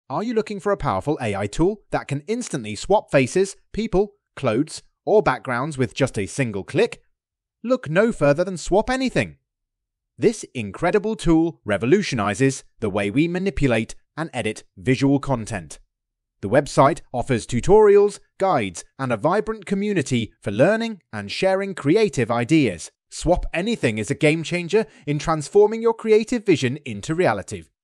Are you looking for a powerful AI tool that can instantly swap faces, people, clothes, or backgrounds with just a single click? Look no further than Swap Anything. This incredible tool revolutionizes the way we manipulate and edit visual content. The website offers tutorials, guides, and a vibrant community for learning and sharing creative ideas. Swap Anything is a game changer in transforming your creative vision into reality.